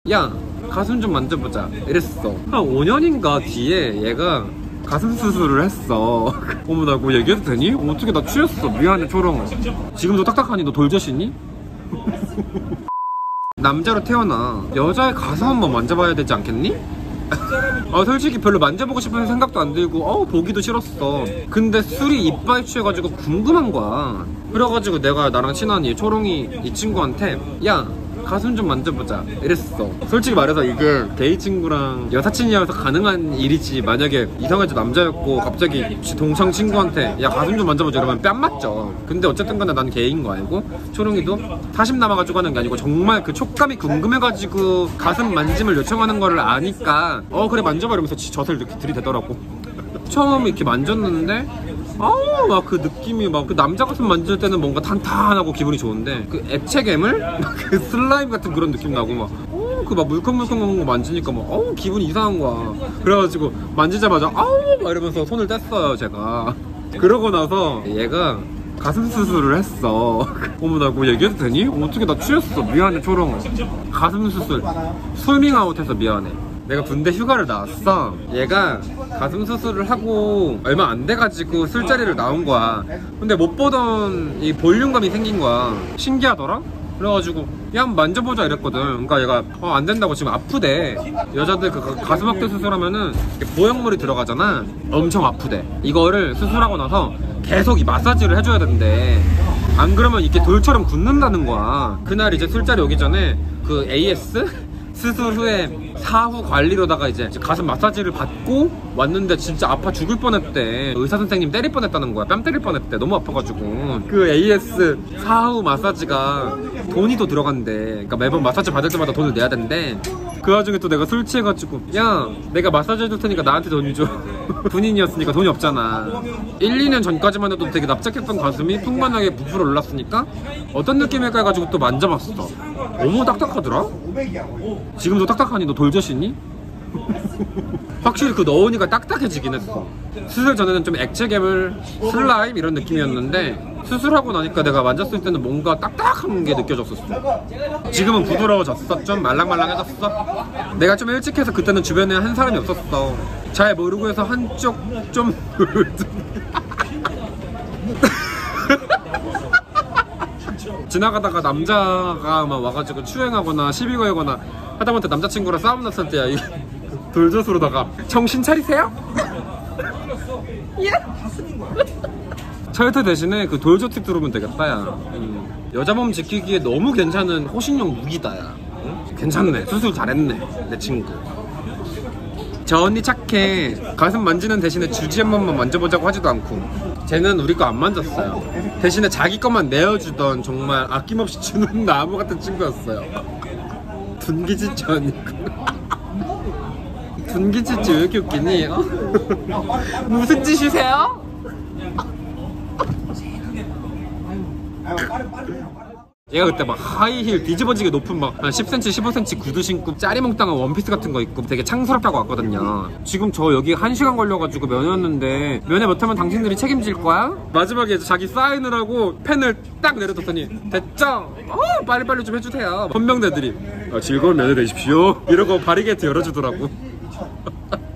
야 가슴 좀 만져보자 이랬어. 한 5년인가 뒤에 얘가 가슴 수술을 했어. 어머 나 뭐 얘기해도 되니? 어떻게 나 취했어. 미안해 초롱. 지금도 딱딱하니? 너 돌젓이니? 남자로 태어나 여자의 가슴 한번 만져봐야 되지 않겠니? 솔직히 별로 만져보고 싶은 생각도 안 들고 보기도 싫었어. 근데 술이 이빨 취해가지고 궁금한 거야. 그래가지고 내가 나랑 친한 이 초롱이 이 친구한테 야 가슴 좀 만져보자 이랬어. 솔직히 말해서 이게 게이 친구랑 여사친이어서 가능한 일이지, 만약에 이성애자 남자였고 갑자기 동창 친구한테 야 가슴 좀 만져보자 이러면 뺨 맞죠. 근데 어쨌든 간에 난 게이인 거 알고 초롱이도 40 남아가지고 하는 게 아니고 정말 그 촉감이 궁금해가지고 가슴 만짐을 요청하는 거를 아니까 그래 만져봐 이러면서 젖을 이렇게 들이대더라고. 처음 이렇게 만졌는데 막 그 느낌이 막 그 남자 가슴 만질 때는 뭔가 탄탄하고 기분이 좋은데 그 액체 괴물? 막 그 슬라임 같은 그런 느낌 나고 막 그 막 물컹물컹한 거 만지니까 막 기분이 이상한 거야. 그래가지고 만지자마자 막 이러면서 손을 뗐어요 제가. 그러고 나서 얘가 가슴 수술을 했어. 어머 나 뭐 얘기해도 되니? 어떻게 나 취했어. 미안해 초롱. 가슴 수술 스밍아웃해서 미안해. 내가 군대 휴가를 나왔어. 얘가 가슴 수술을 하고 얼마 안 돼가지고 술자리를 나온 거야. 근데 못 보던 이 볼륨감이 생긴 거야. 신기하더라? 그래가지고 야 한번 만져보자 이랬거든. 그러니까 얘가 안 된다고 지금 아프대. 여자들 그 가슴 확대 수술하면은 보형물이 들어가잖아. 엄청 아프대. 이거를 수술하고 나서 계속 이 마사지를 해줘야 된대. 안 그러면 이게 돌처럼 굳는다는 거야. 그날 이제 술자리 오기 전에 그 AS? 수술 후에 사후 관리로다가 이제 가슴 마사지를 받고 왔는데 진짜 아파 죽을 뻔했대. 의사 선생님 때릴 뻔했다는 거야. 뺨 때릴 뻔했대. 너무 아파가지고. 그 AS 사후 마사지가 돈이 더 들어간대. 그러니까 매번 마사지 받을 때마다 돈을 내야 된대. 그 와중에 또 내가 술 취해가지고 야 내가 마사지 해줄 테니까 나한테 돈 줘. 군인이었으니까 돈이 없잖아. 1, 2년 전까지만 해도 되게 납작했던 가슴이 풍만하게 부풀어 올랐으니까 어떤 느낌일까 해가지고 또 만져봤어. 너무 딱딱하더라? 지금도 딱딱하니? 너 돌젓이니? 확실히 그 넣으니까 딱딱해지긴 했어. 수술 전에는 좀 액체 괴물, 슬라임 이런 느낌이었는데 수술하고 나니까 내가 만졌을 때는 뭔가 딱딱한 게 느껴졌었어. 지금은 부드러워졌어. 좀 말랑말랑해졌어. 내가 좀 일찍 해서 그때는 주변에 한 사람이 없었어. 잘 모르고 해서 한쪽 좀 지나가다가 남자가 막 와가지고 추행하거나 시비 걸거나 하다못해 남자친구랑 싸움 났을 때야 이 돌젓으로다가 정신 차리세요? 철퇴 대신에 그 돌젓틱 들어오면 되겠다 야. 여자 몸 지키기에 너무 괜찮은 호신용 무기다 야. 응? 괜찮네. 수술 잘했네 내 친구. 저 언니 착해. 가슴 만지는 대신에 주지 한 번만 만져보자고 하지도 않고. 쟤는 우리 거 안 만졌어요. 대신에 자기 것만 내어주던 정말 아낌없이 주는 나무 같은 친구였어요. 분기지치 언니고. 분기지치 왜 이렇게 웃기니? 무슨 짓이세요? 얘가 그때 막 하이힐 뒤집어지게 높은 막 한 10cm, 15cm 구두 신고 짜리몽땅한 원피스 같은 거 입고 되게 창스럽다고 왔거든요. 지금 저 여기 1시간 걸려가지고 면회였는데 면회 못하면 당신들이 책임질 거야? 마지막에 자기 사인을 하고 펜을 딱 내려뒀더니 됐죠? 빨리빨리 좀 해주세요. 헌병대들이 즐거운 면회 되십시오 이러고 바리게이트 열어주더라고.